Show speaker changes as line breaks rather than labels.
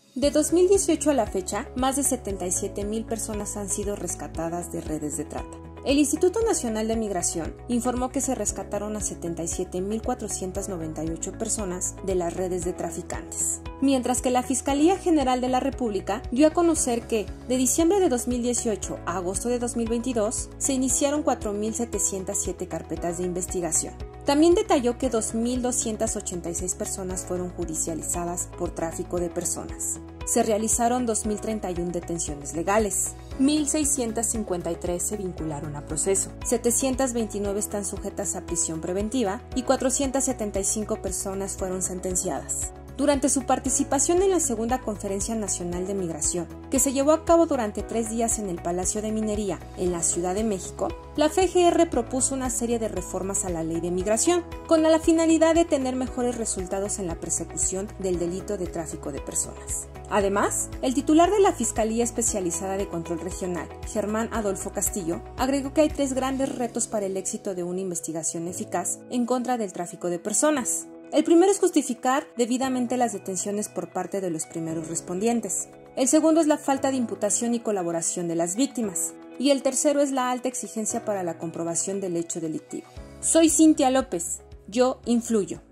De 2018 a la fecha, más de 77,000 personas han sido rescatadas de redes de trata. El Instituto Nacional de Migración informó que se rescataron a 77,498 personas de las redes de traficantes, mientras que la Fiscalía General de la República dio a conocer que, de diciembre de 2018 a agosto de 2022, se iniciaron 4,707 carpetas de investigación. También detalló que 2,286 personas fueron judicializadas por tráfico de personas. Se realizaron 2,031 detenciones legales. 1,653 se vincularon a proceso, 729 están sujetas a prisión preventiva y 475 personas fueron sentenciadas. Durante su participación en la Segunda Conferencia Nacional de Migración, que se llevó a cabo durante 3 días en el Palacio de Minería, en la Ciudad de México, la FGR propuso una serie de reformas a la Ley de Migración, con la finalidad de tener mejores resultados en la persecución del delito de tráfico de personas. Además, el titular de la Fiscalía Especializada de Control Regional, Germán Adolfo Castillo, agregó que hay 3 grandes retos para el éxito de una investigación eficaz en contra del tráfico de personas. El primero es justificar debidamente las detenciones por parte de los primeros respondientes. El segundo es la falta de imputación y colaboración de las víctimas. Y el tercero es la alta exigencia para la comprobación del hecho delictivo. Soy Cintia López. Yo influyo.